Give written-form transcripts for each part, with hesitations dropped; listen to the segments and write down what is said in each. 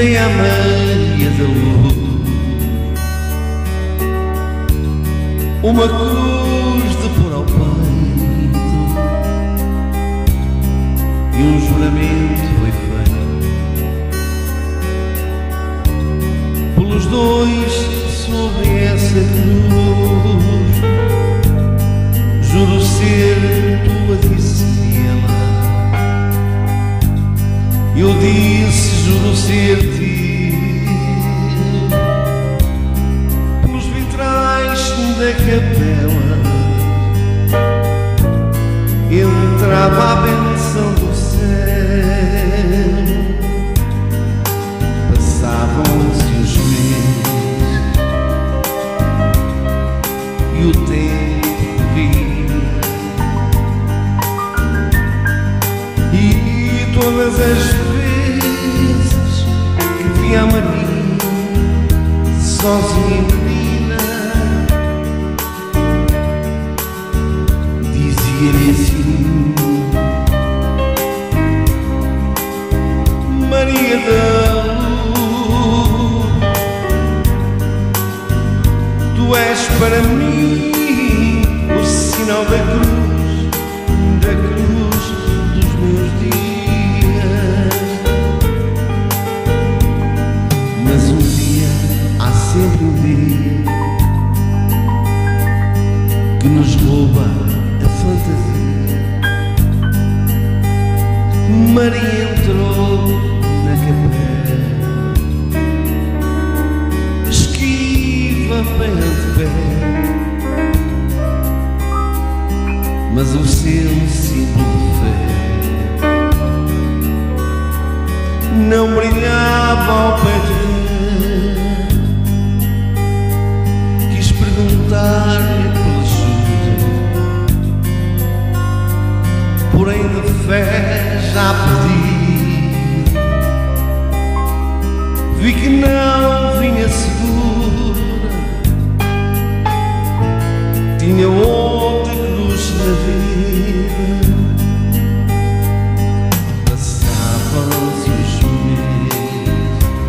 nem a Maria da Luz, uma cruz de pôr ao peito, e um juramento foi feito pelos dois sobre essa cruz. Juro ser tua, disse ela. Eu disse, juro ser ti. Pelos vitrais da capela entrava a benção do céu. Passavam-se os meses e o tempo corria, e todas as vezes que via a Maria sozinha e menina, dizia-lhe assim: Maria da Luz, tu és para mim o sinal da cruz dos meus dias. Mas um dia, há sempre um dia que nos rouba a fantasia. Maria entrou na capela, esquiva bem de pé, mas o seu símbolo de fé não brilhava ao pé dele. Quis perguntar-lhe pela ajuda, porém de fé já pedi. Vi que não vinha segura, tinha outra cruz na vida. Passavam-se os meses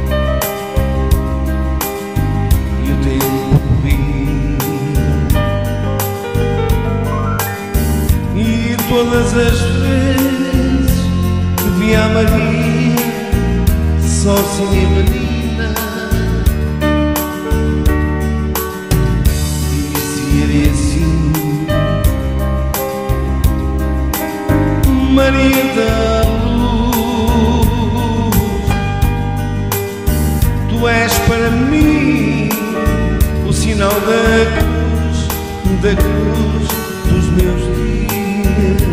e o tempo corria, e todas as vezes que via a Maria sozinha e menina, dizia-lhe assim: Maria da Luz, tu és para mim o sinal da cruz dos meus dias.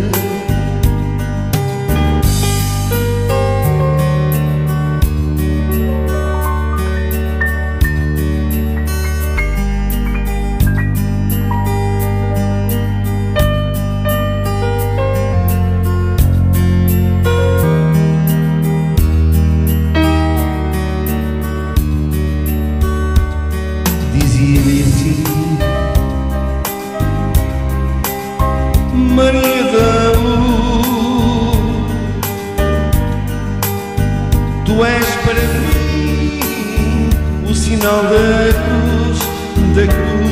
Dizia-lhe assim: Maria da Luz, tu és para mim o sinal da cruz